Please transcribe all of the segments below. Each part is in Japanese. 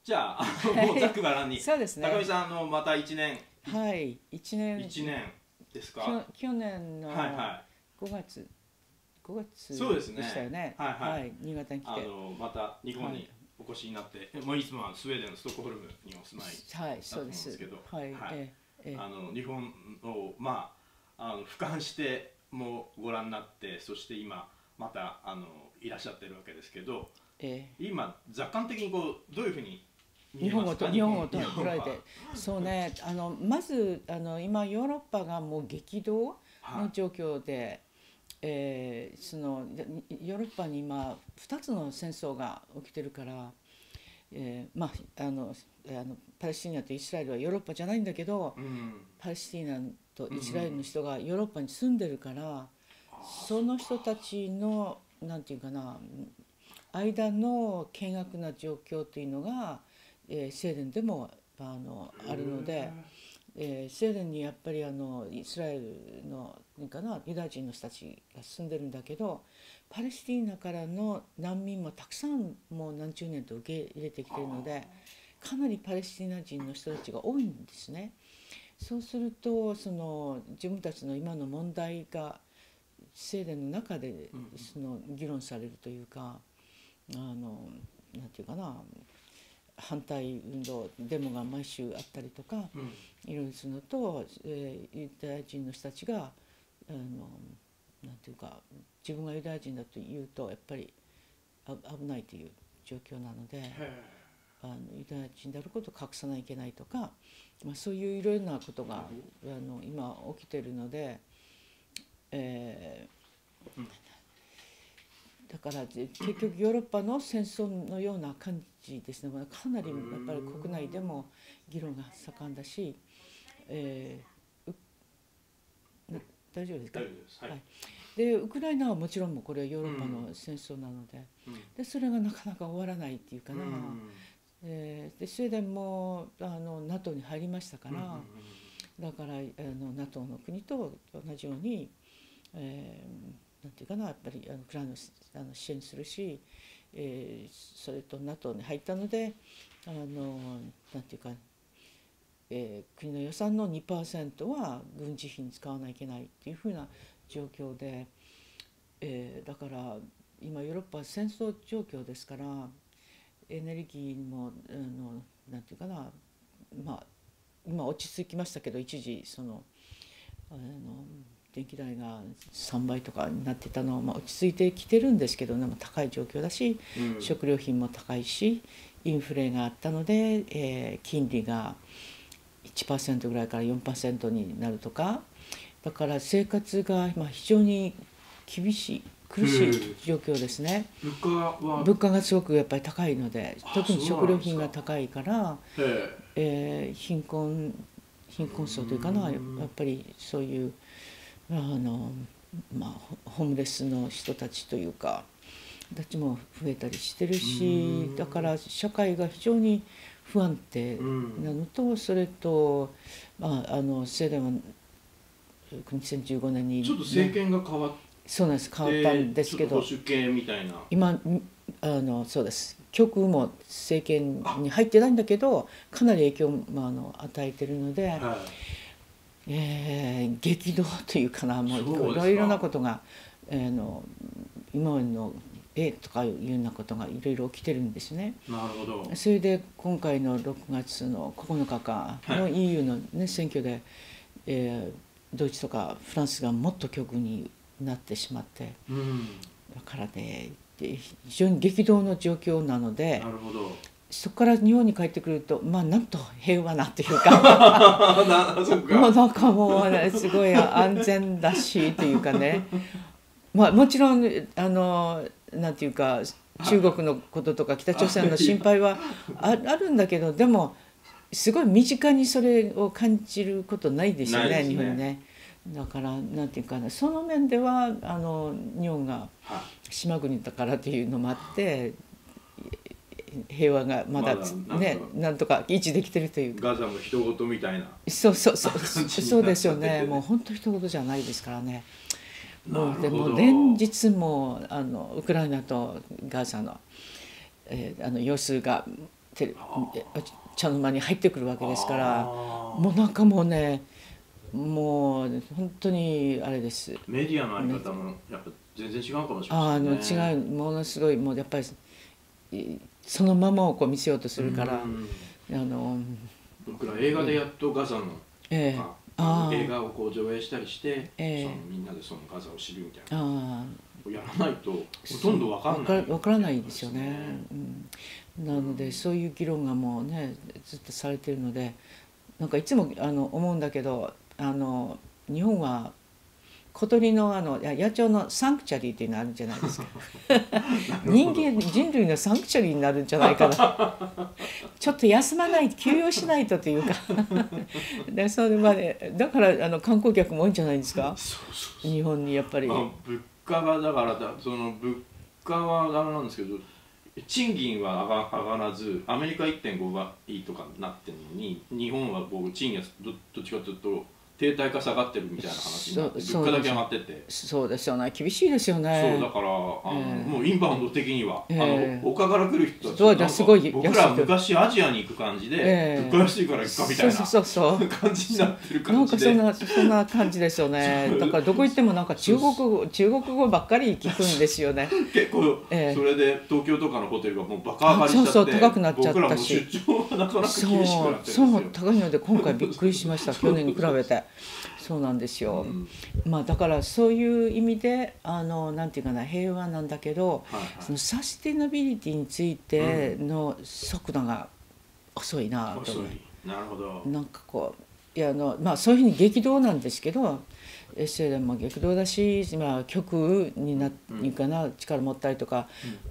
じゃあ、もうざっくばらんに。 そうですね。 高見さん、また1年。 はい、1年、 1年ですか。 去年のはいはい。 5月、5 そうですね。 月でしたよね。 はいはい。 はい、新潟に来て。 また日本にお越しになって、もういつもはスウェーデンのストックホルムにお住まいはい、 だと思うんですけど、 はい、 はい。日本を、俯瞰してもご覧になって、そして今、また、いらっしゃってるわけですけど、今、雑感的にどういうふうに日本語と捉えて、そうね、まず今ヨーロッパがもう激動の状況で、そのヨーロッパに今2つの戦争が起きてるから、パレスチナとイスラエルはヨーロッパじゃないんだけど、パレスチナとイスラエルの人がヨーロッパに住んでるから、その人たちのなんていうかな間の険悪な状況というのが、スウェーデンでもあるので、スウェーデンにやっぱりイスラエルのユダヤ人の人たちが住んでるんだけど、パレスチナからの難民もたくさんもう何十年と受け入れてきているので、かなりパレスチナ人の人たちが多いんですね。そうするとその自分たちの今の問題がスウェーデンの中でその議論されるというか、なんていうかな、反対運動デモが毎週あったりとか、いろいろするのと、ユダヤ人の人たちがなんていうか、自分がユダヤ人だと言うとやっぱり危ないという状況なので、ユダヤ人であることを隠さないといけないとか、そういういろいろなことが今起きているので、だから結局ヨーロッパの戦争のような感じですね。かなりやっぱり国内でも議論が盛んだし、大丈夫ですか。でウクライナはもちろんもこれはヨーロッパの戦争なので、それがなかなか終わらないっていうかな。でスウェーデンもNATO に入りましたから、だからNATO の国と同じように、なんていうかな、やっぱりウクライナを支援するし、それと NATO に入ったのでなんていうか、国の予算の 2% は軍事費に使わないといけないっていうふうな状況で、だから今ヨーロッパは戦争状況ですから、エネルギーもなんていうかな、今落ち着きましたけど、一時その電気代が3倍とかになってたのは、落ち着いてきてるんですけど、でも高い状況だし、食料品も高いし、インフレがあったので、金利が 1% ぐらいから 4% になるとか、だから生活が今非常に厳しい苦しい状況ですね。物価がすごくやっぱり高いので、特に食料品が高いから、貧困層というかな、やっぱりそういうホームレスの人たちというかたちも増えたりしてるし、だから社会が非常に不安定なのと、それとスウェーデンは2015年に、 ちょっと政権が変わって、 そうなんです、変わったんですけど、今そうです、極右も政権に入ってないんだけどかなり影響を与えてるので、激動というかな、もういろいろなことが今までのとかいうようなことがいろいろ起きてるんですね。 なるほど。 それで今回の6月の9日かの EU の、選挙で、ドイツとかフランスがもっと極右になってしまって、だからね非常に激動の状況なので、 なるほど、 そこから日本に帰ってくるとなんと平和なっていうかもうなんかもう、ね、すごい安全だしというかね、もちろんなんていうか中国のこととか北朝鮮の心配はあるんだけど、でもすごい身近にそれを感じることないですよね、日本にね。だからなんていうかな、その面では日本が島国だからというのもあって平和がまだね、なんとか維持できてるというか、 ガザも人事みたいな、 そうですよね。もう本当人事じゃないですからね。もうでも連日もウクライナとガザの様子が茶の間に入ってくるわけですから、もうなんかもうね、もう本当にあれです。 メディアのあり方もやっぱ全然違うかもしれないですね。 違う、ものすごいもうやっぱりそのままをこう見せようとするから、 僕ら映画でやっとガザの映画をこう上映したりして、みんなでそのガザを知るみたいな。やらないとほとんど分からないですよね。なのでそういう議論がもうねずっとされているので、なんかいつも思うんだけど、日本は小鳥の野鳥のサンクチャリーっていうのあるんじゃないですか人類のサンクチャリーになるんじゃないかなちょっと休まない休養しないとというかでそれまでだから観光客も多いんじゃないですか。日本にやっぱり、 物価がだからその物価はダメなんですけど、賃金は上がらずアメリカ 1.5 倍とかなってるのに、日本は僕賃金がどっちかというと停滞か下がってるみたいな話になって、物価だけ上がってて、 そうですよね、厳しいですよね。 そうだからもうインバウンド的には、他から来る人たちはすごい、 僕ら昔アジアに行く感じで、物価安いから行くかみたいな感じになってる感じで、 なんかそんな感じですよね。だからどこ行ってもなんか中国語ばっかり聞くんですよね結構、それで東京とかのホテルがもうバカ上がりしちゃって、 そう高くなっちゃったし、 僕らも出張がなかなか厳しくなってるんですよ。 そう高いので今回びっくりしました去年に比べて。そうなんですよ、だからそういう意味でなんていうかな、平和なんだけど、そのサスティナビリティについての速度が遅いなと思う。 なるほど。 なんかこうそういうふうに激動なんですけど、エッセイでも激動だし、曲にいうかな、力持ったりとか、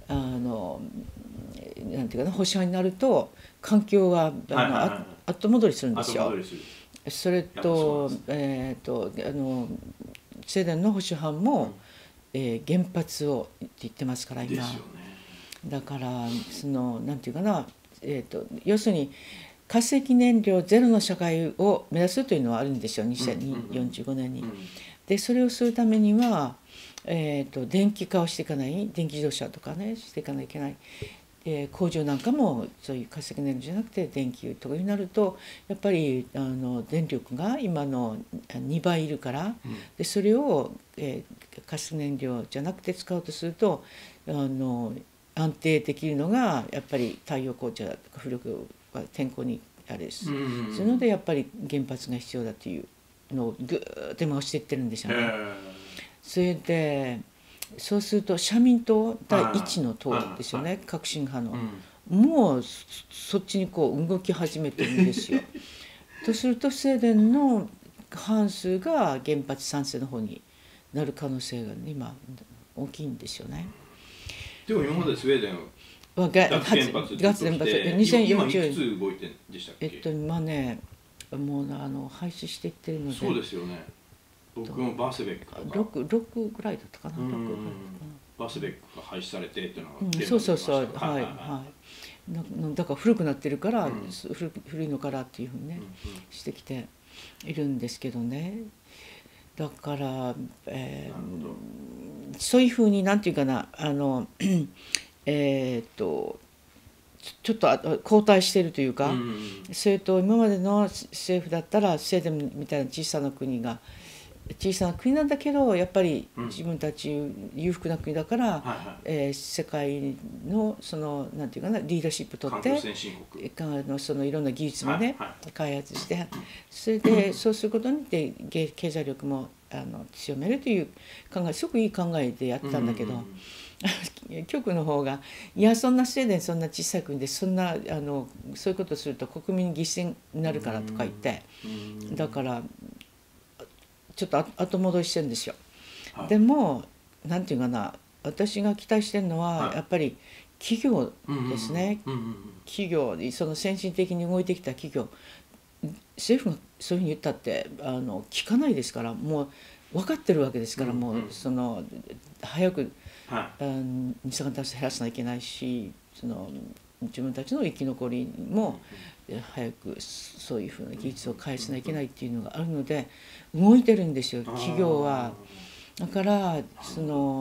なんていうかな、保守派になると環境が後戻りするんですよ。それとスウェーデンの保守派も、原発をって言ってますから今、だからそのなんていうかな、要するに化石燃料ゼロの社会を目指すというのはあるんですよ、2045年に。でそれをするためには、電気化をしていかない、電気自動車とかねしていかないといけない。工場なんかもそういう化石燃料じゃなくて電気とかになると、やっぱり電力が今の2倍いるから、でそれを、化石燃料じゃなくて使おうとすると安定できるのがやっぱり太陽光とか風力は天候にあれです。そのでやっぱり原発が必要だというのをぐーっと今押していってるんですよね。それでそうすると社民党第一の党ですよね、革新派の、もうそっちにこう動き始めてるんですよとするとスウェーデンの半数が原発賛成の方になる可能性が、今大きいんですよね。 でも今までスウェーデンは脱原発で2040 年、今いくつ動いてんでしたっけ？ 今ねもう廃止していってるので。 そうですよね。僕もバースベックとか 6ぐらいだったかな。 バースベックが廃止されてっていうのがそうはいだから古くなってるから、古いのからっていうふうにねしてきているんですけどね。だから、そういうふうになんていうかな、ちょっと後退しているというか、それと今までの政府だったらスウェーデンみたいな小さな国なんだけど、やっぱり自分たち裕福な国だから、世界のそのなんていうかな、リーダーシップ取ってそのいろんな技術もね、開発して、それでそうすることによって経済力も強めるという考え、すごくいい考えでやったんだけど、局の方がいや、そんなスウェーデンそんな小さい国でそういうことをすると国民犠牲になるからとか言って、だからちょっと後戻りしてるんですよ。でもなんていうかな、私が期待してるのはやっぱり企業ですね。企業、その先進的に動いてきた企業、政府がそういうふうに言ったって聞かないですから、もう分かってるわけですから、もう早く二酸化炭素減らさなきゃいけないし、自分たちの生き残りも早くそういうふうな技術を開発しなきゃいけないっていうのがあるので動いてるんですよ、企業は。だから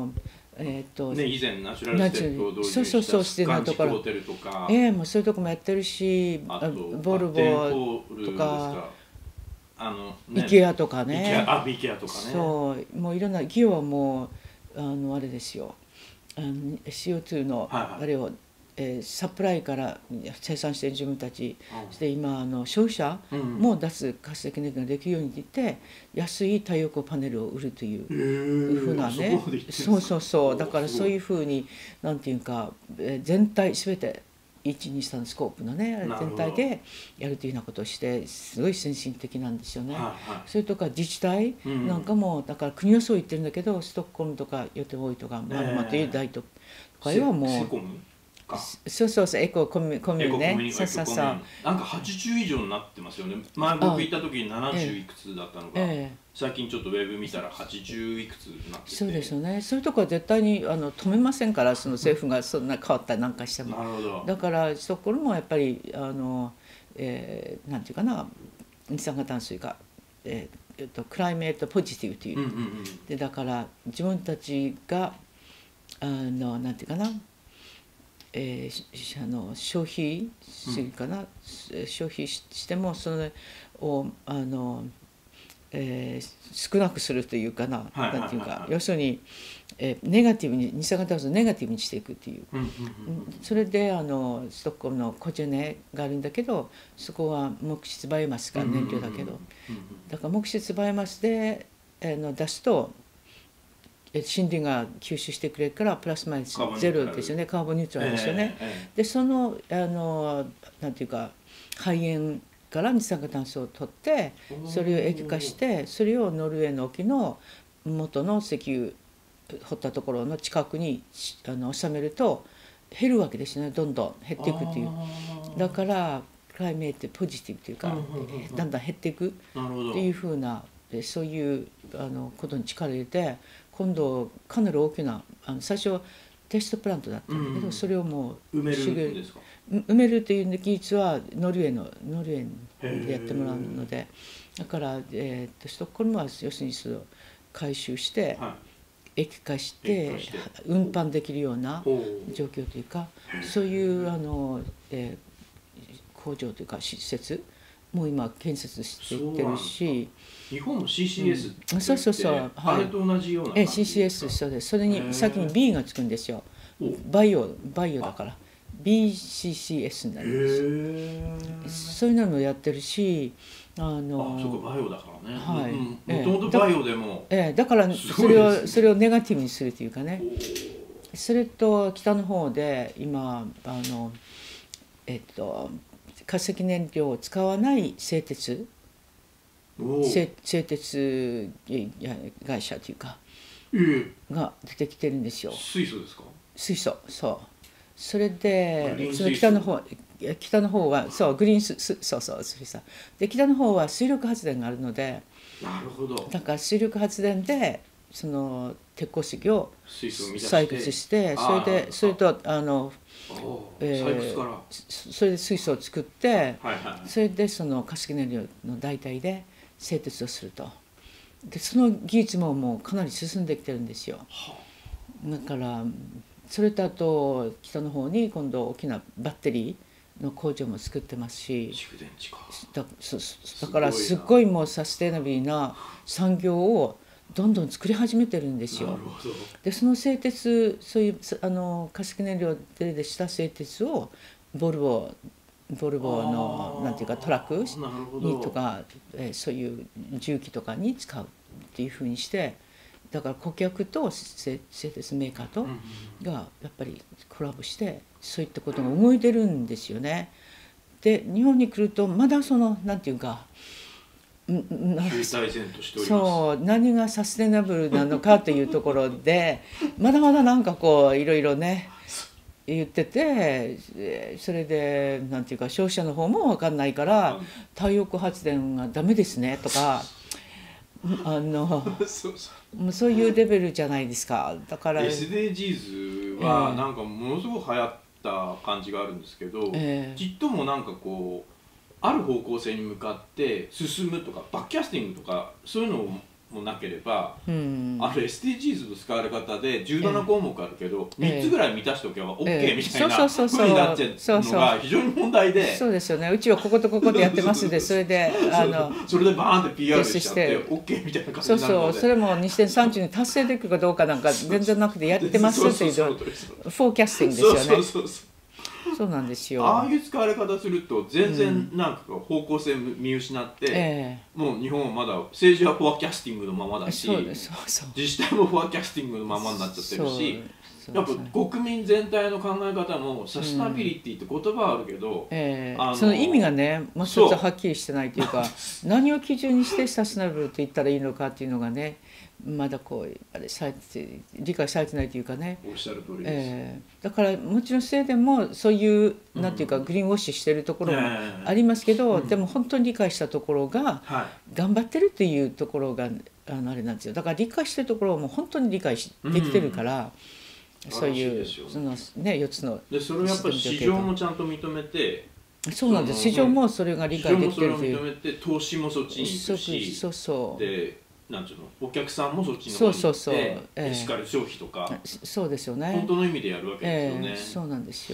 ね、以前ナチュラルステップを導入したスカンチホテルとか、 もうそういうとこもやってるし、ボルボとかイケアとかね、そうもういろんなギオはもうあれですよ、CO2 のあれを、サプライから生産している自分たち、で今消費者も脱化石燃料ができるようにって言って安い太陽光パネルを売るというふうなね、そうだからそういうふうになんていうか全体全て123スコープのね全体でやるというようなことをしてすごい先進的なんですよね。それとか自治体なんかもだから国はそう言ってるんだけど、ストックホルムとかヨテボイとかマルマという大都会はもう。そうエココミュね、 なんか80以上になってますよね。前僕行った時に70いくつだったのが、最近ちょっとウェブ見たら80いくつになってて、 そうですよね。そういうとこは絶対に止めませんから、その政府がそんな変わったりなんかしても。だからそこもやっぱりなんていうかな、二酸化炭素がクライメートポジティブという、でだから自分たちがなんていうかな。消費するかな、消費してもそれを少なくするというかな、なんていうか、要するに、ネガティブに二酸化炭素をネガティブにしていくっていう、それでストックホルムのコジェネがあるんだけど、そこは木質バイオマスが燃料だけど、だから木質バイオマスで出すと森林が吸収してくれるからプラスマイナスゼロですよね、カーボンニュートラルですよね。でそのなんていうか肺炎から二酸化炭素を取ってそれを液化してそれをノルウェーの沖の元の石油掘ったところの近くに収めると減るわけですよね、どんどん減っていくっていう。だからクライメートポジティブというかだんだん減っていくっていうふうなそういうことに力を入れて。今度かなり大きな最初テストプラントだったんだけど、それをもう埋めるという技術はノルウェーでやってもらうので、だから、ストックホルムは要するにそれを回収して、液化して運搬できるような状況というか、そういう工場というか施設も今建設していってるし。 日本も CCS ってそう、 あれと同じような感じですか。CCS そうです。それに先に B がつくんですよ。バイオだから BCCS になります。そういうのもやってるし、 そうかバイオだからね。もともとバイオでも。 だからそれをネガティブにするというかね。それと北の方で今化石燃料を使わない製鉄。製鉄会社というかが出てきてるんですよ。 水素ですか？ 水素、そう。それでその北の方はそうグリーンそう水素で、北の方は水力発電があるので、 なるほど。 だから水力発電でその鉄鉱石を採掘して、それとそれで水素を作って、それでその化石燃料の代替で製鉄をすると。でその技術ももうかなり進んできてるんですよ。だからそれとあと北の方に今度大きなバッテリーの工場も作ってますし、だからすごいもうサステイナブルな産業をどんどん作り始めてるんですよ。でその製鉄、そういう化石燃料でした製鉄をボルボのなんていうかトラックにとか、そういう重機とかに使うっていうふうにして、だから顧客と製鉄メーカーとがやっぱりコラボしてそういったことが動いてるんですよね。で日本に来るとまだそのなんていうかそう何がサステナブルなのかというところでまだまだなんかこういろいろね言ってて、それでなんていうか消費者の方も分かんないから太陽光発電がダメですねとかそういうレベルじゃないですか。だから SDGs はなんかものすごく流行った感じがあるんですけど、ちっともなんかこうある方向性に向かって進むとかバックキャスティングとかそういうのをもなければ、SDGs の使われ方で17項目あるけど、3つぐらい満たしておけば OK みたいな風になっちゃうのが非常に問題で、 そうですよね。うちはこことここでやってますで、それでそれでバーンって PR しちゃって OK みたいな感じになるので、 それも2030に達成できるかどうかなんか全然なくてやってますっていうフォーキャスティングですよね。そうなんですよ。 ああいう使われ方すると全然なんか方向性見失って、もう日本はまだ政治はフォアキャスティングのままだし、自治体もフォアキャスティングのままになっちゃってるし、やっぱ国民全体の考え方もサステナビリティって言葉はあるけど、 その意味がねもう一つはっきりしてないというか何を基準にしてサステナブルと言ったらいいのかっていうのがねまだこう理解されてないというかね。 おっしゃる通りです。 だからもちろんスウェーデンもそういうなんていうかグリーンウォッシュしてるところもありますけど、でも本当に理解したところが頑張ってるっていうところがあれなんですよ。だから理解してるところも本当に理解できてるから、そういうそのね4つのでそれをやっぱり市場もちゃんと認めて。 そうなんです。市場もそれが理解できてるという。 市場もそれを認めて投資もそっちに行くし、でなんていうのお客さんもそっちの方に行ってエシカル消費とかそうですよね。 本当の意味でやるわけですよね。 そうなんですよ。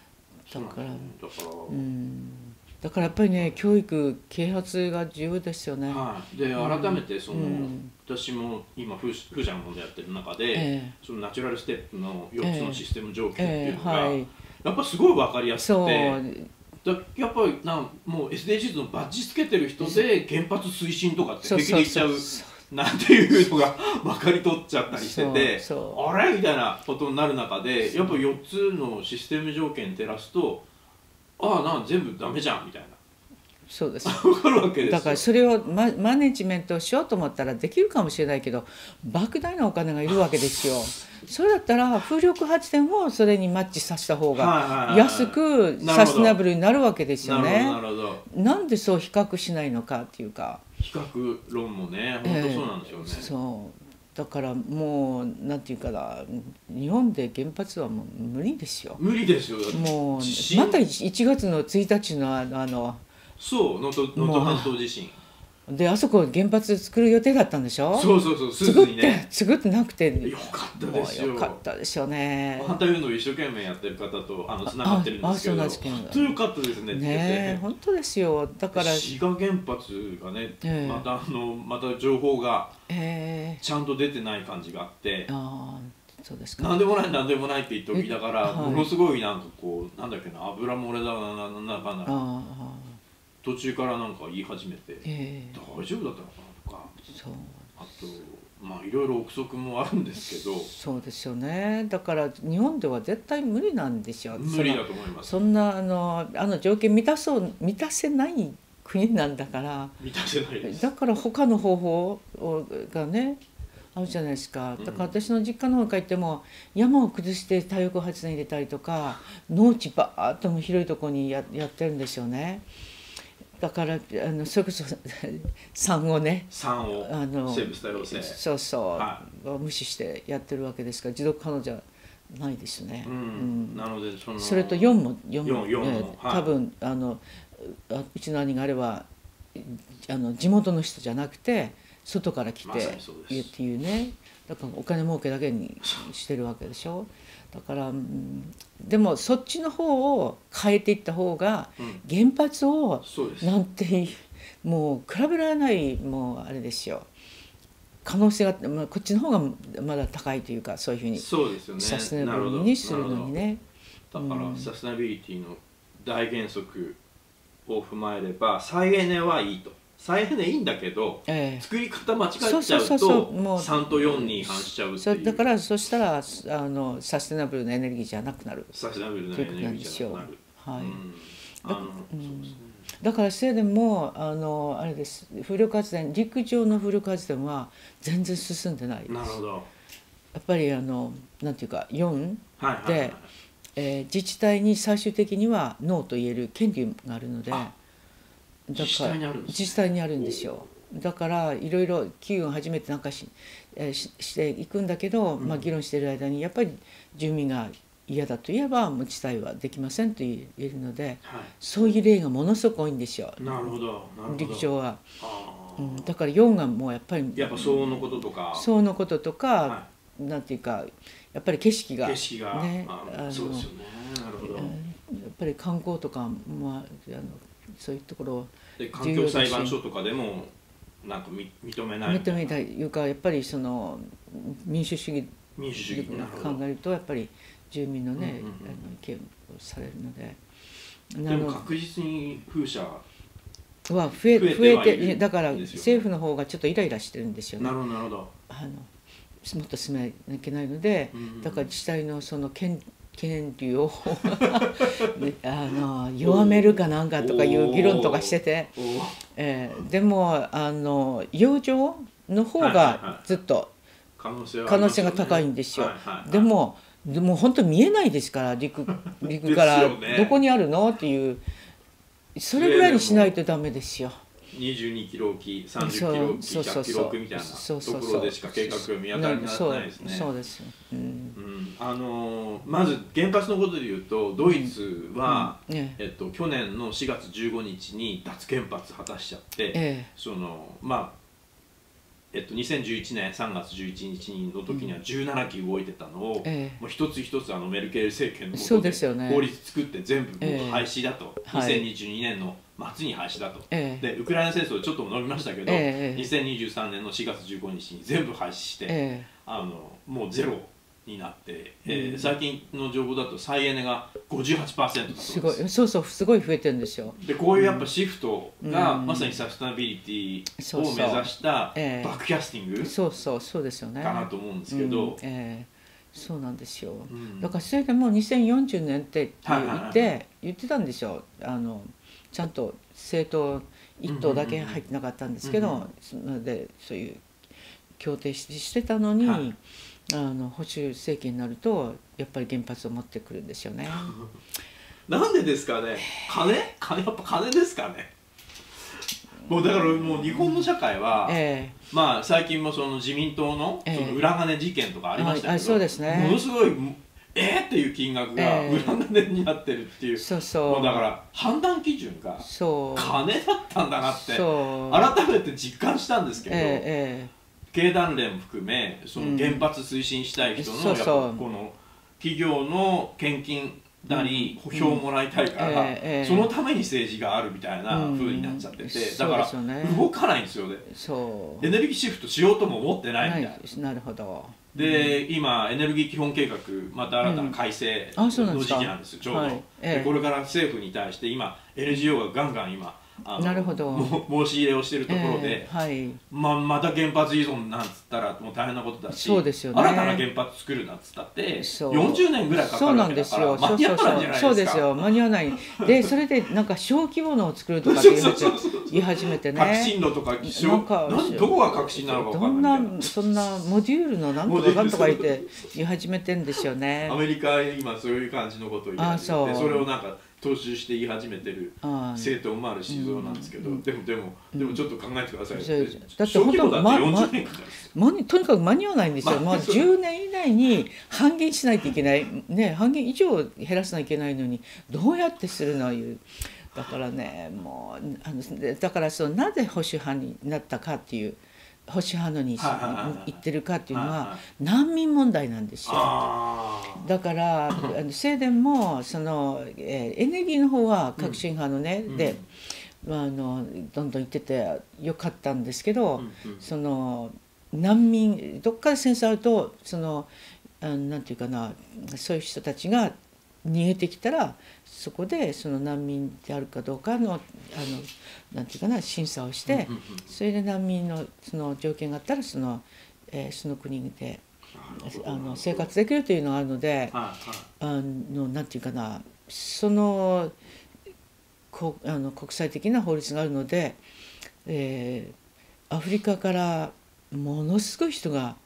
だからやっぱりね教育啓発が重要ですよね。 で改めてその私も今フジャンでやってる中でそのナチュラルステップの4つのシステム条件っていうのがやっぱすごい分かりやすくて。やっぱりもう SDGs のバッジつけてる人で原発推進とかって平気で言っちゃうなんていうのが分かり取っちゃったりしててあれみたいなことになる中でやっぱ4つのシステム条件照らすと全部ダメじゃんみたいな。 そうです分かるわけですよ。 だからそれをマネジメントをしようと思ったらできるかもしれないけど莫大なお金がいるわけですよ。それだったら風力発電をそれにマッチさせた方が安くサステナブルになるわけですよね。なんでそう比較しないのかっていうか。 比較論もね本当そうなんですよね。 そうだからもうなんていうかな日本で原発はもう無理ですよ。 無理ですよ。 もうまた1月の1日のそう能登半島地震であそこ原発作る予定だったんでしょ。 そうすぐにね作ってなくてよかったですよ。 よかったですよね。 反対運動を一生懸命やってる方とつながってるんですけど本当よかったですね。 ね本当ですよ。だから滋賀原発がねまた情報がちゃんと出てない感じがあってそうですか。 なんでもないって言っておきながらものすごいなんかこうなんだっけな油漏れだなんだかんだ途中からなんか言い始めて大丈夫だったのかなとかあといろいろ憶測もあるんですけど。 そうですよね。だから日本では絶対無理なんですよ。 無理だと思います。 そんな条件満たせない国なんだから。 満たせないです。 だから他の方法がねあるじゃないですか。だから私の実家の方に帰っても山を崩して太陽光発電入れたりとか農地バーッとも広いところにやってるんですよね。だからそれこそ酸をね生物多様性そう無視してやってるわけですから持続可能じゃないですね。 なのでそれと4も多分うちの兄があれは地元の人じゃなくて外から来てっていうね。だからお金儲けだけにしてるわけでしょ。だからでもそっちの方を変えていった方が原発をなんてもう比べられないもうあれですよ可能性がこっちの方がまだ高いというかそういうふうにサステナブルにするのにね。 だからサステナビリティの大原則を踏まえれば再エネはいいと。再エネいいんだけど、作り方間違っちゃうと3と4に違反しちゃうっていう。 だからそしたらサステナブルなエネルギーじゃなくなる。 サステナブルなエネルギーじゃなくなる。 だからスウェーデンもあれです風力発電陸上の風力発電は全然進んでないです。 なるほど。 やっぱりなんていうか4で自治体に最終的にはノーと言える権利があるので。自治体にあるんですよ。だからいろいろ機運を始めてなんかしていくんだけど、議論している間にやっぱり住民が嫌だといえばもう自治体はできませんと言えるので、そういう例がものすごく多いんですよ。 なるほど陸上は。 だから4がもうやっぱり騒音のこととかなんていうかやっぱり景色がね、 そうですよね。なるほど。やっぱり観光とかそういうところで環境裁判所とかでもなんか認めないいうかやっぱりその民主主義考えるとやっぱり住民のね意見をされるので。 でも確実に風車は増えてだから政府の方がちょっとイライラしてるんですよね。 なるほどなるほど。 もっと進めなきゃいけないので、だから自治体のその権利を弱めるかなんかとかいう議論とかしてて、でも洋上の方がずっと可能性が高いんですよ。でも本当に見えないですから陸からどこにあるのっていうそれぐらいにしないとダメですよ。 22キロ沖、30キロ沖、100キロ沖みたいなところでしか計画が見当たりないですね。 そうです。 まず原発のことでいうとドイツは去年の4月15日に脱原発果たしちゃって、その2011年3月11日の時には17基動いてたのを、もう一つ一つメルケル政権の下で法律作って全部廃止だと、2022年の末に廃止だと、でウクライナ戦争でちょっとも伸びましたけど、2023年の4月15日に全部廃止して、もうゼロになって、最近の情報だと再エネが 58% だすごい、すごい増えてるんですよ。 でこういうやっぱシフトがまさにサステナビリティを目指したバックキャスティングそうですよねかなと思うんですけど、 そうなんですよ。だからそれでもう2040年って言ってたんですよ。ちゃんと政党1党だけ入ってなかったんですけど、でそういう協定してたのに、保守政権になるとやっぱり原発を持ってくるんですよね。 なんでですかね。金やっぱ金ですかね。もうだからもう日本の社会は、まあ最近もその自民党のその裏金事件とかありましたけど、ものすごいっていう金額が裏金になってるっていう、もうだから判断基準が金だったんだなって改めて実感したんですけど、経団連も含めその原発推進したい人のやっぱこの企業の献金なり票をもらいたいから、そのために政治があるみたいな風になっちゃってて、だから動かないんですよね。エネルギーシフトしようとも思ってないみたいな。 なるほど。 で今エネルギー基本計画また新たな改正の時期なんですよ、ちょうど。でこれから政府に対して今 NGO がガンガン今なるほど申し入れをしているところで、また原発依存なんつったらもう大変なことだし、新たな原発作るなんつったって40年ぐらいかかるわけだから間に合わないじゃないですか。 そうですよ、間に合わない。でそれでなんか小規模のを作るとかって言い始めてね、 革新度とかどこが革新なのか分かんないみたいな、 そんなモデュールのなんとかかんとか言い始めてんですよね。 アメリカ今そういう感じのことを言い始めて、それをなんか踏襲して言い始めてる政党もあるしそうなんですけど、でもちょっと考えてください。 だって本当とにかく間に合わないんですよ。もう10年以内に半減しないといけないね、半減以上減らさないといけないのにどうやってするのいう。だからね、もうだからなぜ保守派になったかっていう、保守派のに行ってるかっていうのは難民問題なんですよ。だから正殿もそのエネルギーの方は革新派のね、でどんどん行っててよかったんですけど、その難民どっかで戦争あるとなんていうかな、そういう人たちが逃げてきたらそこでその難民であるかどうかのなんていうかな審査をして、それで難民のその条件があったらその国で生活できるというのがあるので、なんていうかな、国際的な法律があるので、アフリカからものすごい人が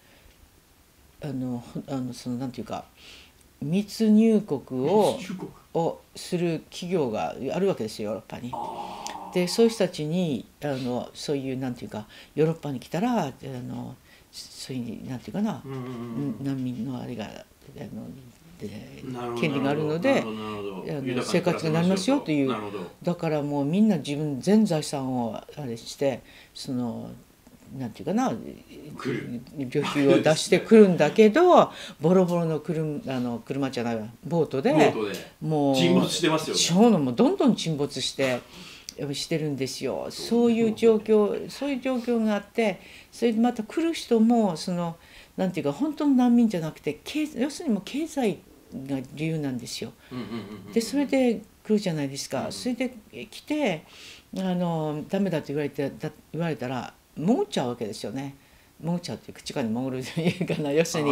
なんていうか密入国をする企業があるわけですよ、ヨーロッパに。でそういう人たちにそういうなんていうかヨーロッパに来たらそういうなんていうかな、難民のあれが権利があるので生活がなりますよという。だからもうみんな自分全財産をあれしてそのなんていうかな旅費を出してくるんだけどボロボロの車じゃないわボートでもう沈没してますよね。 そういうのもどんどん沈没してるんですよ。そういう状況があって、それでまた来る人もそのなんていうか本当の難民じゃなくて要するにもう経済が理由なんですよ。でそれで来るじゃないですか。それで来てダメだと言われたら潜っちゃうわけですよね。潜っちゃうっていう地下に潜るというかな、要するに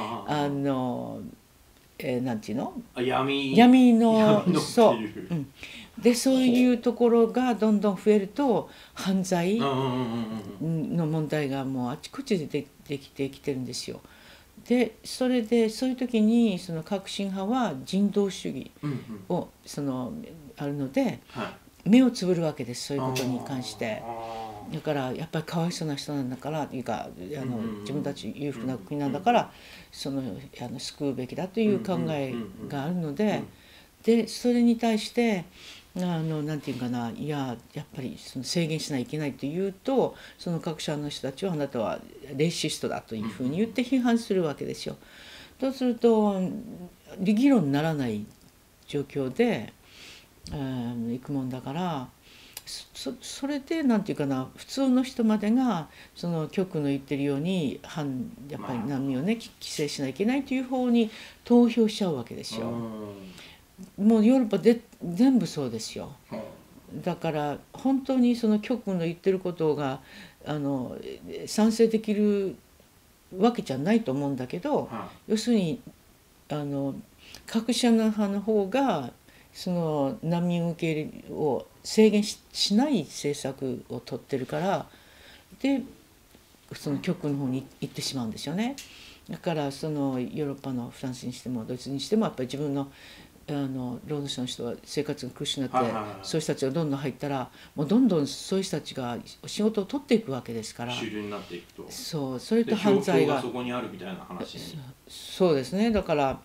なんていうの闇のそう、うん、でそういうところがどんどん増えると犯罪の問題がもうあちこちでできてきてるんですよ。でそれでそういう時にその革新派は人道主義をあるので目をつぶるわけです、そういうことに関して。だからやっぱりかわいそうな人なんだからいうか自分たち裕福な国なんだから救うべきだという考えがあるので、それに対してなんていうかな、いややっぱりその制限しないといけないというと、その各社の人たちはあなたはレイシストだというふうに言って批判するわけですよ。そうすると議論にならない状況でいくもんだから。それでなんていうかな、普通の人までがその極の言ってるようにやっぱり難民をね規制しないといけないという方に投票しちゃうわけですよ。もうヨーロッパで全部そうですよ。だから本当にその極の言ってることが賛成できるわけじゃないと思うんだけど、要するに革新派の方がその難民受け入れを制限 しない政策を取ってるから、でその極の方に行ってしまうんですよね。だからそのヨーロッパのフランスにしてもドイツにしてもやっぱり自分の労働者の人は生活が苦しくなって、そういう人たちがどんどん入ったらもうどんどんそういう人たちが仕事を取っていくわけですから、 主流になっていくと、 そう、それと犯罪がそこにあるみたいな話に。 そうですね。だから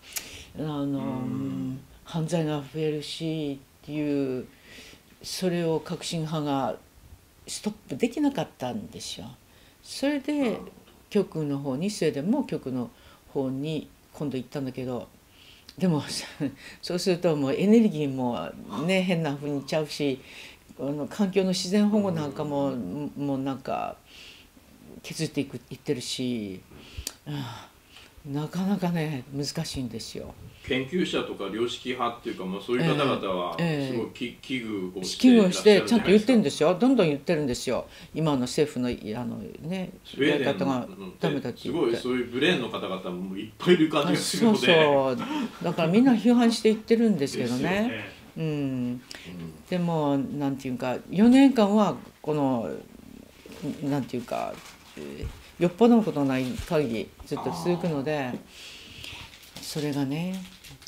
犯罪が増えるしっていう、それを革新派がストップできなかったんですよ。それで極右の方にスウェーデンも極右の方に今度行ったんだけど、でもそうするともうエネルギーもね変なふうにいっちゃうし、環境の自然保護なんかももうなんか削っていってるし、なかなかね難しいんですよ。 研究者とか良識派っていうか、もうそういう方々はすごい危惧をしてちゃんと言ってるんですよ。どんどん言ってるんですよ。今の政府のねやり方がダメだって言って、すごいそういうブレーンの方々もいっぱいいる感じがするので、 そうだからみんな批判して言ってるんですけどね。でもなんていうか4年間はこのなんていうかよっぽどのことない限りずっと続くので、それがね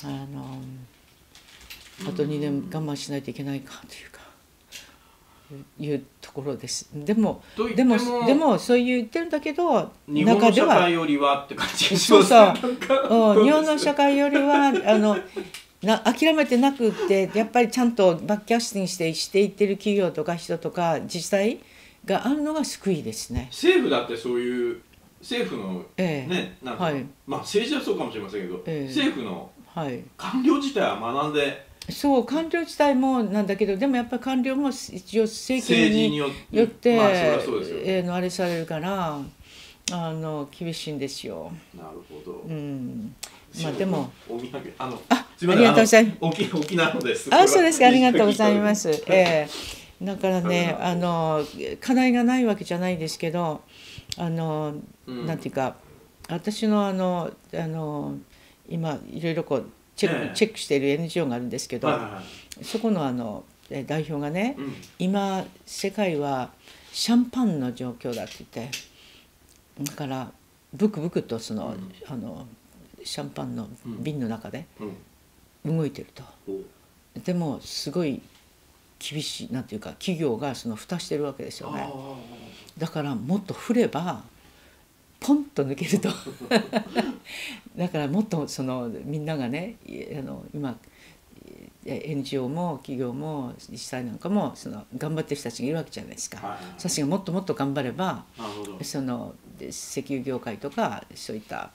あと2年我慢しないといけないかというところです。でもそういう言ってるんだけど、 日本の社会よりはって感じがします。 日本の社会よりは諦めてなくって、やっぱりちゃんとバックキャスティングしていってる企業とか人とか自治体があるのが救いですね。 政府だってそういう政府のね、なんかまあ政治はそうかもしれませんけど、政府の官僚自体は学んで、 そう官僚自体もなんだけど、でもやっぱり官僚も一応政権によってあれされるから厳しいんですよ。 なるほど。 まあでもお土産ありがとうございます。 沖縄のです。 そうですか、ありがとうございます。だからね課題がないわけじゃないですけど、なんていうか私の今いろいろこうチェックしている NGO があるんですけど、そこの代表がね、今世界はシャンパンの状況だって言って、だからブクブクとシャンパンの瓶の中で動いてると。でもすごい厳しいなんていうか企業が蓋してるわけですよね。だからもっと振ればポンと抜けるとだからもっとみんながね今NGO も企業も自治体なんかも頑張ってる人たちがいるわけじゃないですか。そたちがもっともっと頑張れば石油業界とかそういった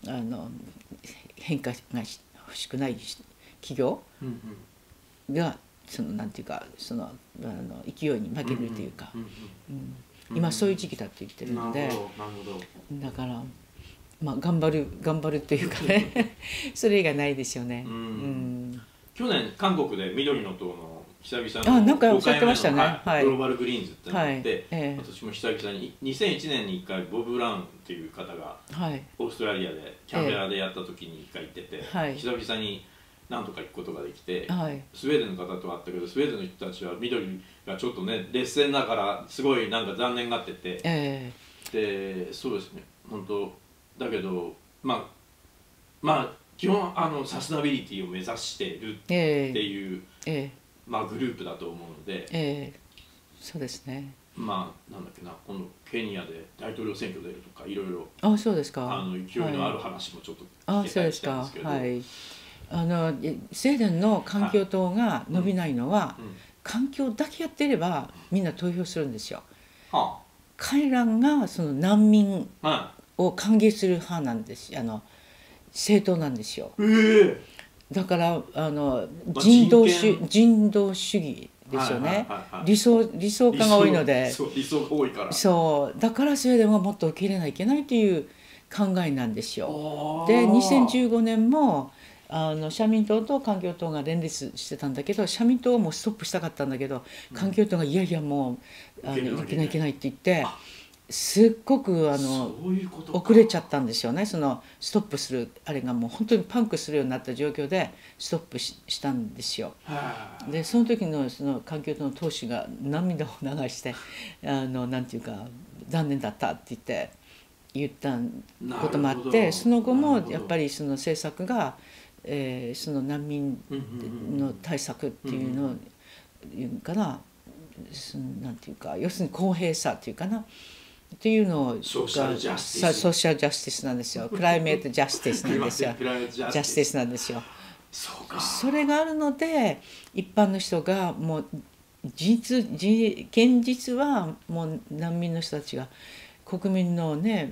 変化が欲しくない企業がなんていうか勢いに負けるというか、今そういう時期だって言ってるので、だからまあ頑張るっていうかねそれ以外ないですよね。 去年韓国で緑の党の久々のなんかおっしゃってましたね、 グローバルグリーンズってなって、私も久々に2001年に1回ボブ・ブラウンっていう方がオーストラリアでキャンベラでやった時に1回行ってて、久々になんとか行くことができて、スウェーデンの方と会ったけど、スウェーデンの人たちは緑がちょっとね劣勢だからすごいなんか残念がってて、でそうですね本当だけどまあ基本サステナビリティを目指しているっていう、まあ、グループだと思うので、 そうですね。 まあなんだっけな、このケニアで大統領選挙出るとかいろいろそうですか、 勢いのある話もちょっと聞きたりしたんですけど、 スウェーデンの環境党が伸びないのは、環境だけやってればみんな投票するんですよ。彼らが難民を歓迎する派なんです。政党なんですよ。だから人道主義ですよね。理想家が多いので、 理想が多いから、 そうだからスウェーデンはもっと受け入れないといけないという考えなんですよ。で2015年も社民党と環境党が連立してたんだけど、社民党はもうストップしたかったんだけど、環境党がいやいやもういけないって言って、すっごく遅れちゃったんですよね。ストップするあれがもう本当にパンクするようになった状況でストップしたんですよ。でその時の環境党の党首が涙を流してなんていうか残念だったって言ったこともあって、その後もやっぱり政策が難民の対策っていうのを言うかな、なんていうか要するに公平さっていうかなっていうのソーシャルジャスティス、 ソーシャルジャスティスなんですよ。クライメートジャスティスなんですよ。ジャスティスなんですよ。それがあるので一般の人がもう現実はもう難民の人たちが国民のね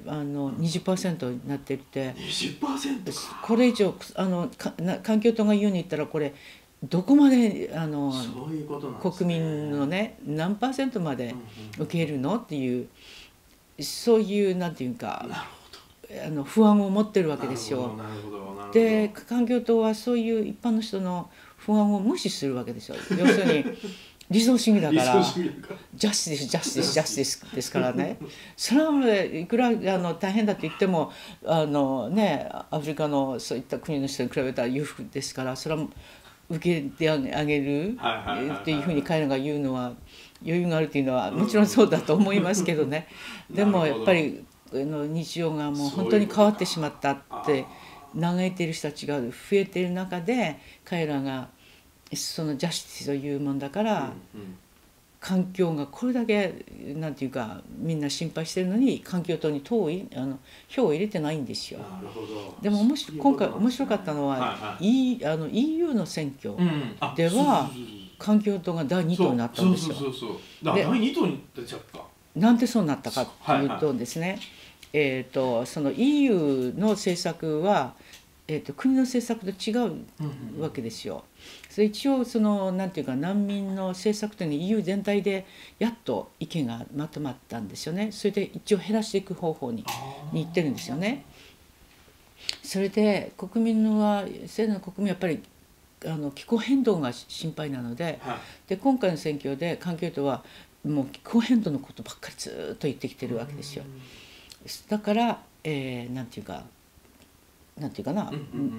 20% になっていて、 20% これ以上環境党が言うに言ったらこれどこまで国民のね何%まで受け入れるのっていう、そういうなんていうか不安を持ってるわけですよ。で環境党はそういう一般の人の不安を無視するわけですよ。要するに理想主義だからジャスティスですからね。それはいくら大変だって言ってもアフリカのそういった国の人に比べたら裕福ですから、それは受けてあげるっていうふうに彼らが言うのは余裕があるというのはもちろんそうだと思いますけどね。でもやっぱり日常がもう本当に変わってしまったって嘆いている人たちが増えている中で、彼らがそのジャスティスというもんだから、環境がこれだけなんていうかみんな心配してるのに環境党に票を入れてないんですよ。でも今回面白かったのは、EU の選挙では環境党が第2党になったんですよ。 第2党に出ちゃった。 なんでそうなったかというとですね、その EU の政策は、国の政策と違うわけですよ。それ一応なんていうか難民の政策というのは EU 全体でやっと意見がまとまったんですよね。それで一応減らしていく方法にいってるんですよね。それで国民はスウェーデンの国民はやっぱり気候変動が心配なので、今回の選挙で環境党はもう気候変動のことばっかりずっと言ってきてるわけですよ。だからなんていうかな、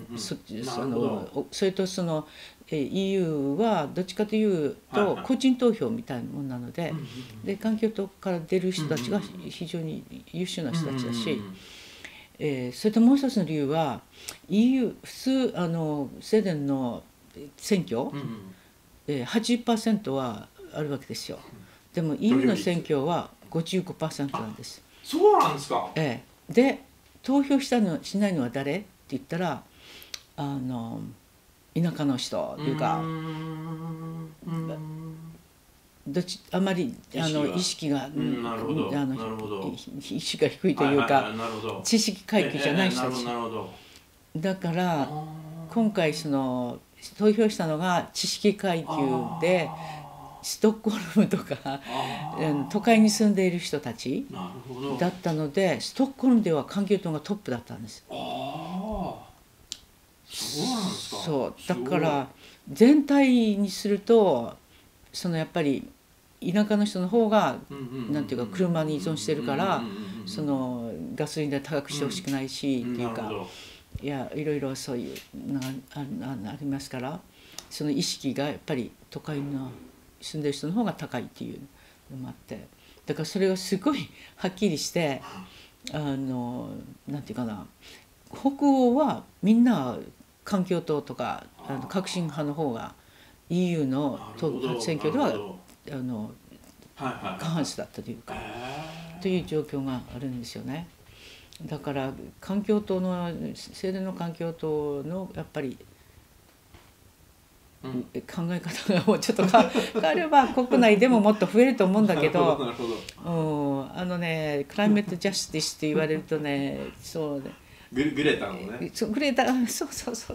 それとEU はどっちかというと個人投票みたいなものなので、環境党から出る人たちが非常に優秀な人たちだし、それともう一つの理由は EU 普通スウェーデンの選挙、80% はあるわけですよ。でも EU の選挙は 55% なんです。 そうなんですか。 で投票しないのは誰って言ったら田舎の人というかあまり意識が意識が低いというか知識階級じゃない人たちだから今回その投票したのが知識階級でストックホルムとか都会に住んでいる人たちだったのでストックホルムでは環境党がトップだったんです。そうだから全体にするとそのやっぱり田舎の人の方がなんていうか車に依存してるからそのガソリン代高くしてほしくないしっていうかいやいろいろそういうのがありますからその意識がやっぱり都会の住んでる人の方が高いっていうのもあってだからそれがすごいはっきりしてなんていうかな北欧はみんな環境党とか革新派の方が EU の選挙では過半数だったというかという状況があるんですよね。だから環境党のスウェーデンの環境党のやっぱり考え方がもうちょっと変われば国内でももっと増えると思うんだけどクライメットジャスティスって言われるとねそうねグレタのねグレタそう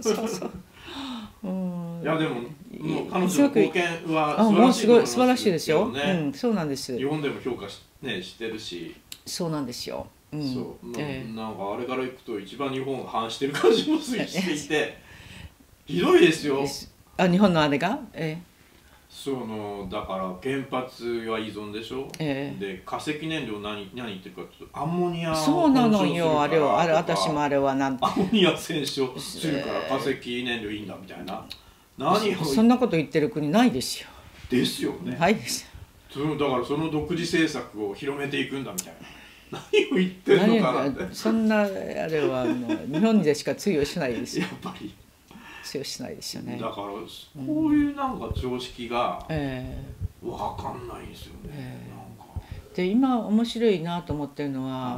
いやでも彼女の貢献はもうすごい素晴らしいですよ、そうなんです。 日本でも評価してるしそうなんですよ、 なんかあれからいくと一番日本が反してる感じもしていてひどいですよ。 日本のあれが、 だから原発は依存でしょ、で化石燃料何言ってるかというとアンモニアをそうなのよあれ私もあれはなんアンモニア洗浄するから化石燃料いいんだみたいなそんなこと言ってる国ないですよ。 ですよね。 ないですよ。だからその独自政策を広めていくんだみたいな何を言ってるのかなって。 そんなあれは日本でしか通用しないですよ。 やっぱり通用しないですよね。 だからこういうなんか常識が分かんないんですよね。 で今面白いなと思ってるのは、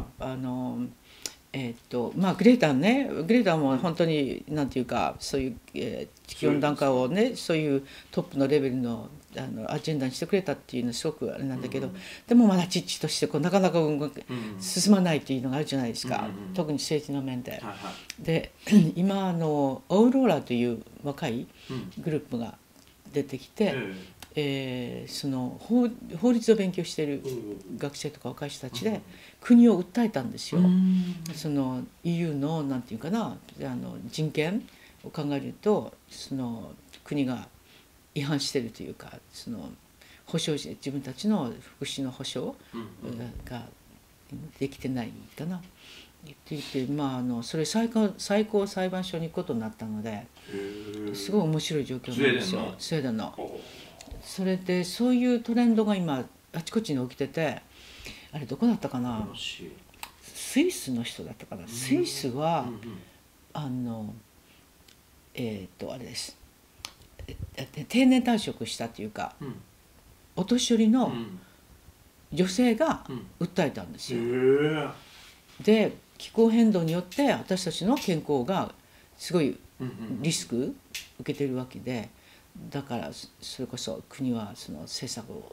グレーターも本当になんていうかそういう、地球温暖化をねそういうトップのレベルのアジェンダにしてくれたっていうのはすごくあれなんだけど、でもまだちっちとしてなかなか進まないっていうのがあるじゃないですか、特に政治の面で。で今オーロラという若いグループが出てきて、その法律を勉強している学生とか若い人たちで国を訴えたんですよ。その EU のなんていうかな人権を考えるとその国が違反しているというかその保障自分たちの福祉の保障ができてないかなって言ってそれ最高裁判所に行くことになったのですごい面白い状況なんですよスウェーデンの。それでそういうトレンドが今あちこちに起きててあれどこだったかなスイスの人だったかなスイスはあれです定年退職したというかお年寄りの女性が訴えたんですよ。で気候変動によって私たちの健康がすごいリスク受けてるわけでだからそれこそ国はその政策を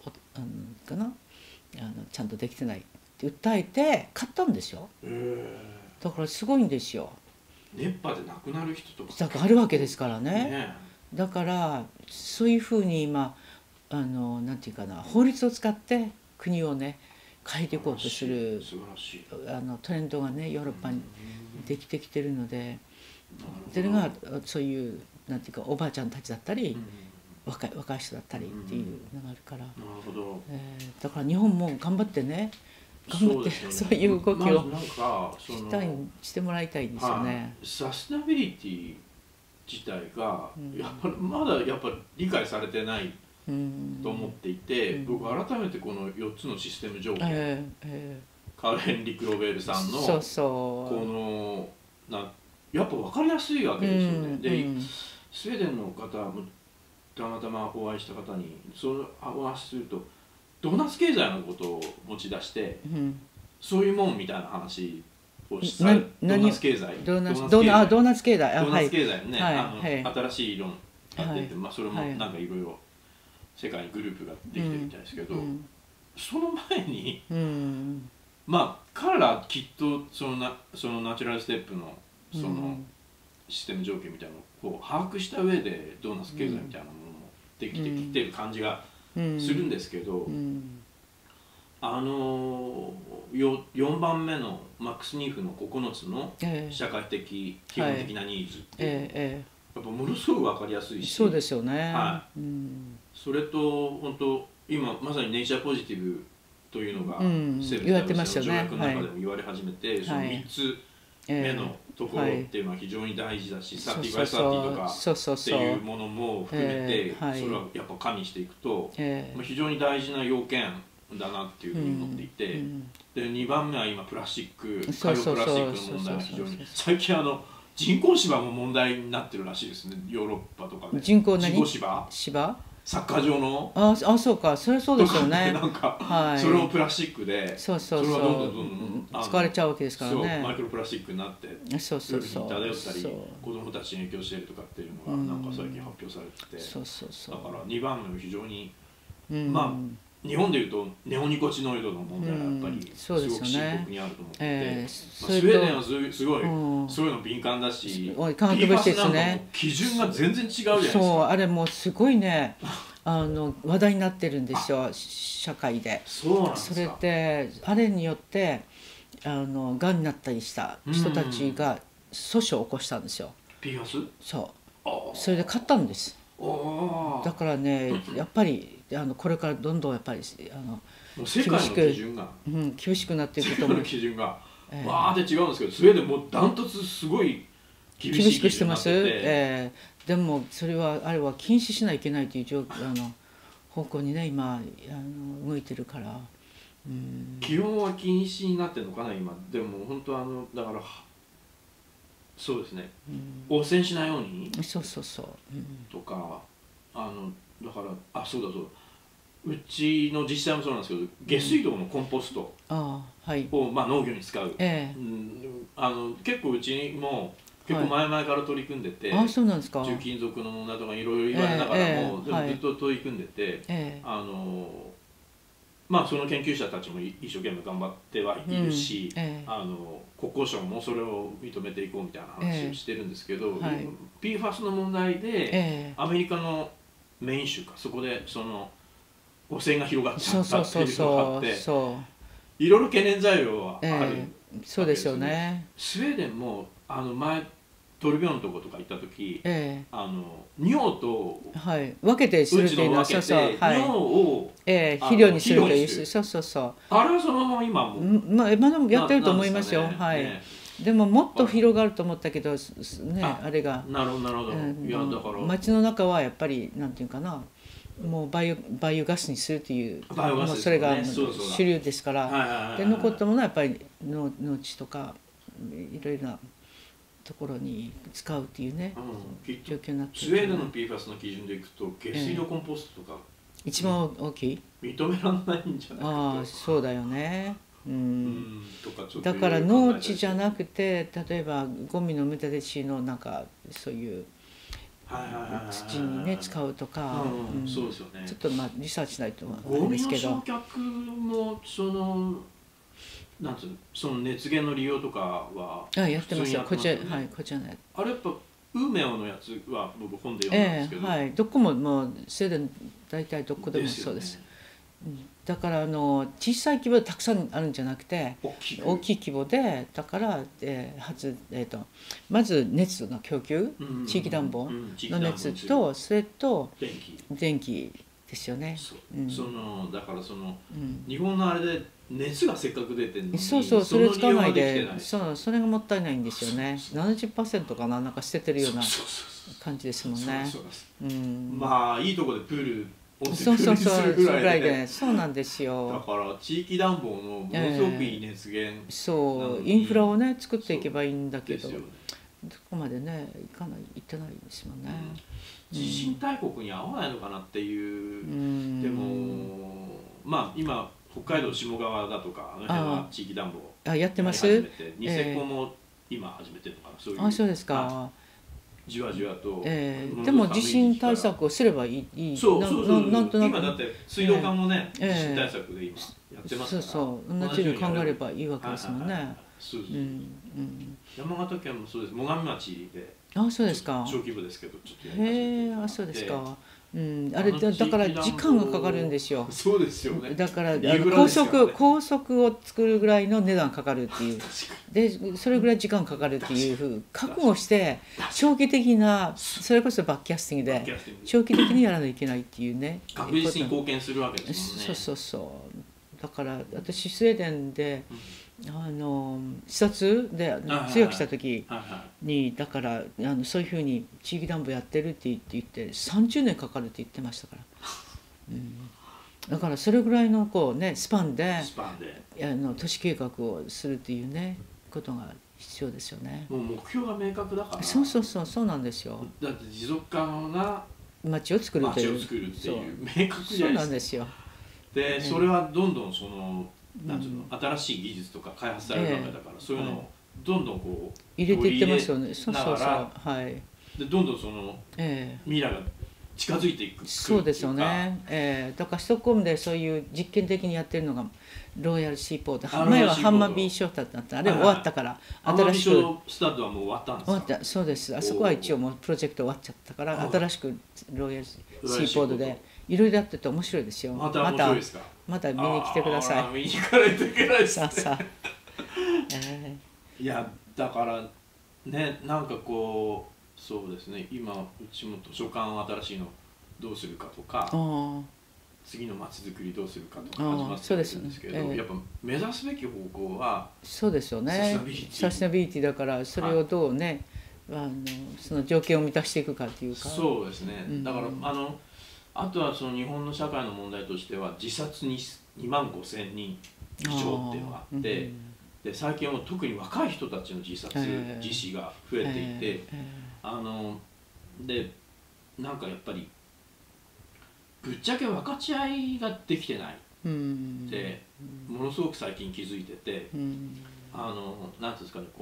ちゃんとできてないって訴えて勝ったんですよ。だからすごいんですよ。 熱波で亡くなる人とかだからあるわけですからね。だからそういうふうに今なんていうかな法律を使って国をね変えていこうとするトレンドがねヨーロッパにできてきてるのでそれがそういうなんていうかおばあちゃんたちだったり若い人だったりっていうのがあるから、だから日本も頑張ってねそういう動きをしてもらいたいですよね。 サステナビリティ自体がやっぱりまだ理解されてないと思っていて、僕改めてこの4つのシステム条件、カレン・リクロベールさんのこのやっぱ分かりやすいわけですよね。でスウェーデンの方もたまたまお会いした方にお話しするとドーナツ経済のことを持ち出して、そういうもんみたいな話ドーナツ経済、 ドーナツ経済のね、新しい論が出て、それもなんかいろいろ世界にグループができてるみたいですけど、その前に彼らきっとそのナチュラルステップのそのシステム条件みたいなのを把握した上でドーナツ経済みたいなものもできてきてる感じがするんですけど、4番目のマックス・ニーフの9つの社会的基本的なニーズっていうのやっぱものすごく分かりやすいし、 そうですよね、 それと本当今まさにネイチャーポジティブというのが言われてましたよね、 条約の中でも言われ始めて、その3つ目のところっていうのは非常に大事だし、サーティバイサーティとかっていうものも含めてそれはやっぱ加味していくと非常に大事な要件だなっていうふうに思っていて、で2番目は今プラスチック海洋プラスチックの問題が非常に最近人工芝も問題になってるらしいですね、ヨーロッパとかで。 人工芝サッカー場のそうか、それそうですよね。 なんか、それをプラスチックでそれはどんどん使われちゃうわけですからね。 マイクロプラスチックになってルールに漂ったり子供たちに影響しているとかっていうのがなんか最近発表されてて、だから2番目も非常に日本でいうとネオニコチノイドの問題がやっぱりすごく深刻にあると思ってて、スウェーデンはすごいそういうの敏感だし、 化学物質ね、 基準が全然違うじゃないですか。 そうあれもうすごいね話題になってるんですよ、社会で。 そうなんですか。 それであれによってがんになったりした人たちが訴訟を起こしたんですよ。 PFAS？ そうそれで勝ったんです。だからねやっぱりこれからどんどんやっぱり世界の基準が厳しくなっていくと思う。世界の基準がわーって違うんですけど、スウェーデンもうダントツすごい厳しくしてます。 でもそれはあれは禁止しないといけないという方向にね今動いてるから、 基本は禁止になってるのかな今。でも本当だからそうですね、汚染しないようにとかだからそうだうちの自治体もそうなんですけど、下水道のコンポストを農業に使う、結構うちも結構前々から取り組んでて、重金属の問題とかいろいろ言われながらもずっと取り組んでて、その研究者たちも一生懸命頑張ってはいるし、国交省もそれを認めていこうみたいな話をしてるんですけど、PFAS の問題でアメリカのメイン州かそこでその汚染が広がっちゃったっていうのがあって、いろいろ懸念材料はある。 そうですよね。 スウェーデンも前トルビョンのとことか行った時、尿と分けてするっていうのは尿を肥料にするという、そうあれはそのまま今も今でもやってると思いますよ。でももっと広がると思ったけどあれがなるほどいやだから街の中はやっぱりなんていうかな、もうバイオガスにするというもうそれが主流ですから、で残ったものはやっぱり農地とかいろいろなところに使うっていうね、状況になってスウェーデンの PFAS の基準でいくと下水道コンポストとか一番大きい認められないんじゃないかと。 そうだよね。だから農地じゃなくて例えばゴミの埋め立て地のなんかそういう土にね使うとか、 そうですよね。 ちょっとリサーチしないとあれですけど、ゴミの焼却もなんつうの、その熱源の利用とかはやってますよ。こちらこちらのやつ。 あれやっぱウーメオのやつは僕本で読んだんですけど、 どこももうスウェーデン大体どこでもそうです。だから小さい規模でたくさんあるんじゃなくて大きい規模で、だからまず熱の供給、地域暖房の熱とそれと電気ですよね。 だから日本のあれで熱がせっかく出てるのにそれ使わないで、それがもったいないんですよね。70% かな、なんか捨ててるような感じですもんね。 いいとこでプールそうぐらいで、そうなんですよ。 だから地域暖房のものすごくいい熱源、 インフラをね作っていけばいいんだけど、どこまでね行ってないですもんね。 地震大国に合わないのかなっていう。でも今北海道下川だとかあの辺は地域暖房やってます。 ニセコも今始めてるのかな、そういう。 そうですか。 じわじわと。 でも地震対策をすればいい。 そうなんとなく今だって水道管もね、地震対策で今やってますから。 そう同じように考えればいいわけですもんね。 山形県もそうです。最上町で。 そうですか。 小規模ですけどちょっとやり始めて。 そうですか。あれだから時間がかかるんですよ。 そうですよね。 だから高速を作るぐらいの値段かかるっていう。でそれぐらい時間かかるっていうふう覚悟して長期的なそれこそバックキャスティングで長期的にやらないといけないっていうね。 確実に貢献するわけですもんね。 そうだから私スウェーデンで視察で通訳した時にだからそういうふうに地域暖房やってるって言って30年かかるって言ってましたから、だからそれぐらいのスパンで都市計画をするっていうねことが必要ですよね。 もう目標が明確だから。 そうなんですよ。 だって持続可能な街を作るっていう明確じゃないですか。 そうなんですよ。 でそれはどんどんなんていうの、新しい技術とか開発されるわけだから、そういうのをどんどん入れていってますよね。 でどんどん未来が近づいていく。 そうですよね。だからストックホルムでそういう実験的にやってるのがロイヤルシーポート、前はハンマービーショーだった。あれ終わったから新しくスタートはもう終わったんですか。 終わった。そうです。あそこは一応もうプロジェクト終わっちゃったから新しくロイヤルシーポートでいろいろやってて面白いですよ。 また面白いですか。 また見に来てください。 見に行かないといけないですね。いやだからね、なんかそうですね、今うちも図書館新しいのどうするかとか次の街づくりどうするかとか始まってるんですけど、やっぱ目指すべき方向はそうですよね。サステナビリティだからそれをどうねその条件を満たしていくかっていうか。 そうですね。だからあとは日本の社会の問題としては自殺に2万5,000人以上っていうのがあって、で最近は特に若い人たちの自殺、自死が増えていて、でなんかやっぱりぶっちゃけ分かち合いができてないってものすごく最近気づいてて、なんていうんですかね、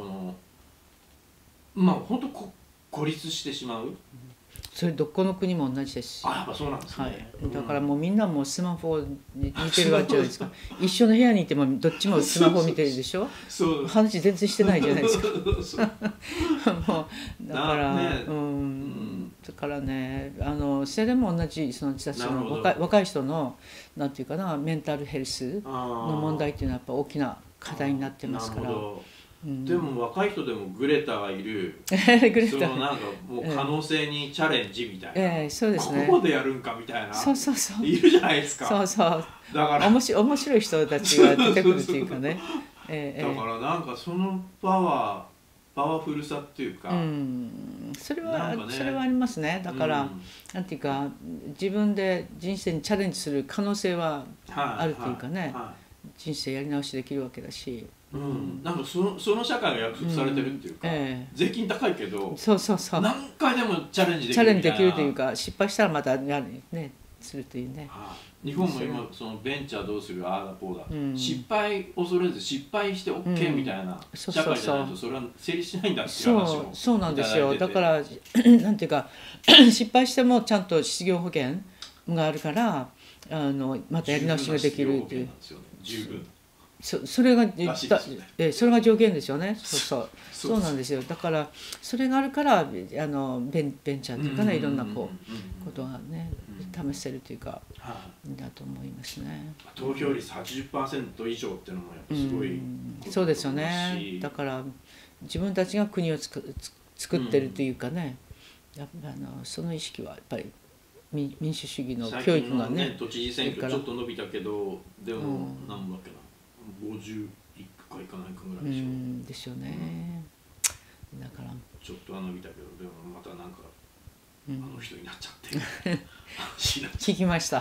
本当孤立してしまう。 それどこの国も同じですし。 やっぱそうなんですね。 だからもうみんなもうスマホに見てるわけじゃないですか。一緒の部屋にいてもどっちもスマホを見てるでしょ。話全然してないじゃないですか。もうだからだからねそれでも同じその自殺の若い人のなんていうかなメンタルヘルスの問題っていうのはやっぱ大きな課題になってますから。 でも若い人でもグレタがいるなんかもう可能性にチャレンジみたいな、 そうですね、 ここでやるんかみたいな、いるじゃないですか。だから面白い人たちが出てくるっていうかね。 だからなんかそのパワフルさっていうか、 それはありますね。だからなんていうか自分で人生にチャレンジする可能性はあるっていうかね、人生やり直しできるわけだし。 なんかその社会が約束されてるっていうか、税金高いけど何回でもチャレンジできるというか、失敗したらまたねするというね。 日本も今ベンチャーどうするああだこうだ、失敗恐れず失敗して OK みたいな社会じゃないとそれは成立しないんだっていう話もそうなんですよ。だからなんていうか失敗してもちゃんと失業保険があるからまたやり直しができるっていう。 十分。 それが条件ですよね。そうなんですよ。だからそれがあるからベンチャーというかね、いろんなことがね試せるというかだと思いますね。 投票率 80% 以上っていうのもやっぱすごいそうですよね。だから自分たちが国を作ってるというかね、その意識はやっぱり民主主義の教育がね。 都知事選挙ちょっと伸びたけど、でも何だっけな、51かいかないかぐらいでしょ。 ですよね。だからちょっとは伸びたけど、でもまたなんかあの人になっちゃって聞きました。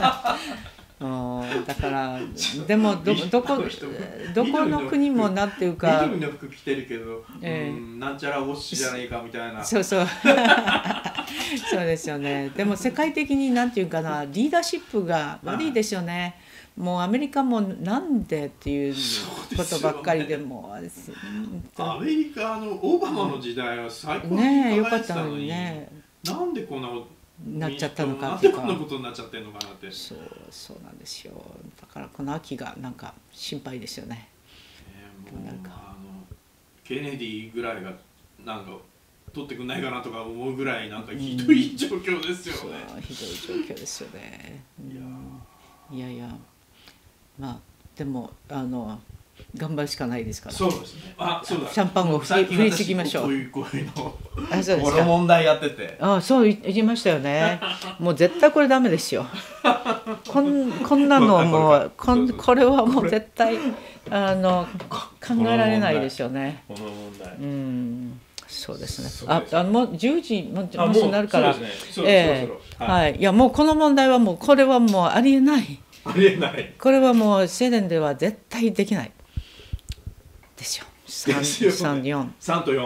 だからでもどこの国もなんていうか緑の服着てるけど、なんちゃらウォッシュじゃないかみたいな。 そうそうですよね。でも世界的になんていうかな、リーダーシップが悪いですよね。もうアメリカもなんでっていうことばっかりでもアメリカオバマの時代は最高にね、よかったのにね。 なんでこんななっちゃったのかなんでこんなことになっちゃってるのかなって。 そうなんですよ。だからこの秋がなんか心配ですよね。 もうケネディぐらいがなんか取ってくんないかなとか思うぐらいなんかひどい状況ですよね。 ひどい状況ですよね。いやいや、まあでも頑張るしかないですから。 そうですね。そうだ。 シャンパンを振りすぎましょう。 こういうのこの問題やってて。 そう言いましたよね。もう絶対これダメですよ。こんなのもうこれはもう絶対考えられないでしょうね。 この問題。 そうですね。もう10時もしなるから。はい。いやもうこの問題はもうこれはもうありえない。 ありえない。 これはもうスウェーデンでは絶対できない。ですよ。3、4。 3と4。 はい。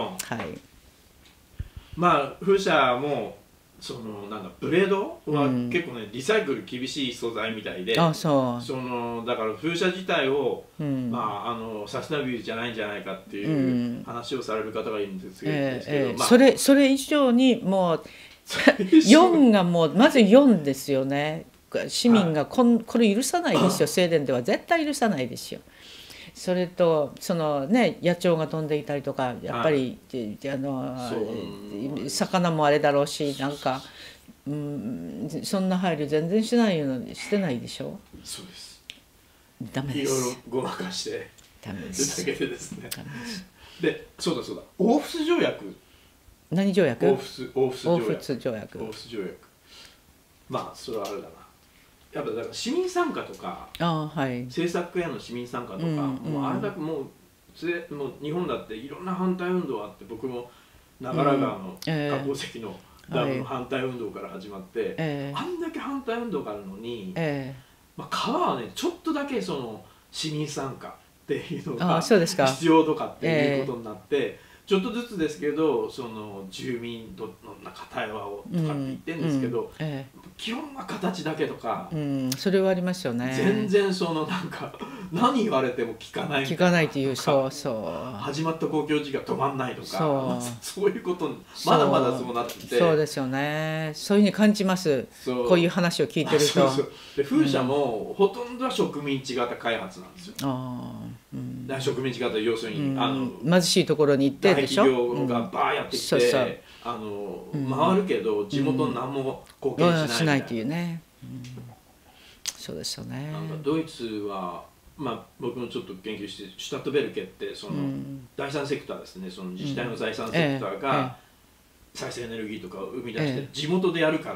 まあ風車もなんだブレードは結構ねリサイクル厳しい素材みたいで、だから風車自体をサステナビリティじゃないんじゃないかっていう話をされる方がいるんですけど、 それ以上にもう4がもうまず4ですよね。市民がこれ許さないですよ。スウェーデンでは絶対許さないですよ。それと野鳥が飛んでいたりとかやっぱり魚もあれだろうしなんかそんな配慮全然してないでしょ。 そうです。 ダメです。 いろいろごまかしてダメです。 だけでですね。でそうだオーフス条約。 何条約？ オーフス条約。まあそれはあれだな。やっぱだから市民参加とか、政策への市民参加とか、もうあれだけもう日本だっていろんな反対運動あって、僕も長良川の河口石のダムの反対運動から始まって、あんだけ反対運動があるのに、川はねちょっとだけ市民参加っていうのが必要とかっていうことになって。ちょっとずつですけど住民との対話をとかって言ってるんですけど、基本は形だけとか、 それはありますよね。 全然なんか何言われても聞かないっていうそう始まった公共事業止まんないとか、そういうことまだまだそうなってて、 そうですよね。そういうふうに感じます。こういう話を聞いてると。 で風車もほとんどは植民地型開発なんですよ。植民地型要するに貧しいところに行ってでしょ。 大企業がバーやってきて回るけど地元に何も貢献しないっていうね。そうですよね。 ドイツは僕もちょっと研究してシュタットベルケって第三セクターですね。自治体の第三セクターが再生エネルギーとかを生み出して地元でやるから、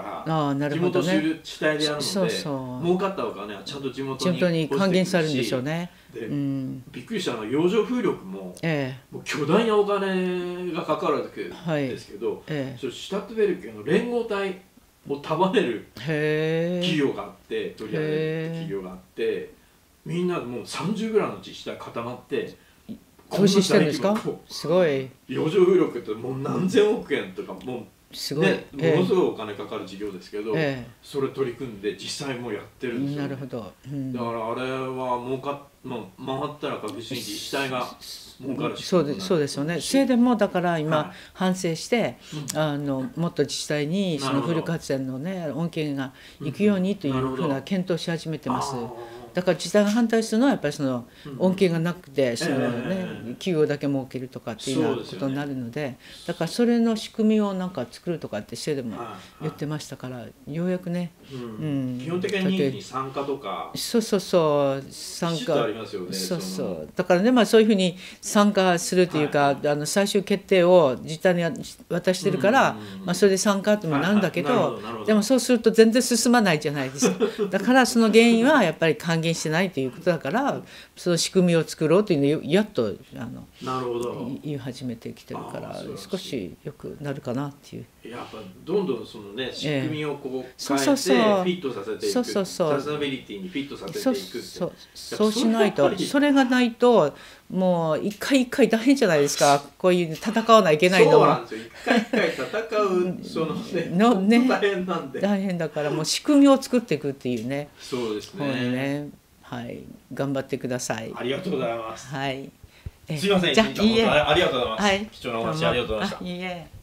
地元主体でやるので儲かったお金はちゃんと地元に還元されるんでしょうね。 びっくりしたのは洋上風力も巨大なお金がかかるわけですけど、シュタットベルケの連合体を束ねる企業があって取り上げる企業があって、みんなもう30ぐらいの自治体固まって投資してるんですか？すごい。 洋上風力ってもう何千億円とかもうすごい、 ものすごいお金かかる事業ですけど、それ取り組んで実際もうやってるんですよ。 なるほど。 だからあれは回ったら確実に自治体が儲かるし。 そうですよね。スウェーデンもだから今反省して、もっと自治体にその風力発電のね恩恵が行くようにというふうな検討し始めてます。だから自治体が反対するのはやっぱりその恩恵がなくて企業だけ儲けるとかっていうようなことになるので、だからそれの仕組みをなんか作るとかってスウェーデンも言ってましたから、ようやくね、 基本的に任意に参加とか参加ありますよね。 だからね、そういうふうに参加するというか、最終決定を自治体に渡してるから、それで参加ってもなんだけど、でもそうすると全然進まないじゃないですか。だからその原因はやっぱり還元してないということだから、その仕組みを作ろうというのをやっと言い始めてきてるから、少し良くなるかなっていう。 やっぱどんどんそのね仕組みをこう変えてフィットさせていく、サステナビリティにフィットさせていくって、 そうしないと、それがないともう一回一回大変じゃないですか、こういう戦わないといけないのは。 そうなんですよ、一回一回戦うそのね大変なんで、 大変だからもう仕組みを作っていくっていうね。 そうですね。 はい、頑張ってください。 ありがとうございます。 はい。 すいません、 じゃあいいえ、 ありがとうございます。貴重なお話ありがとうございました。 いいえ。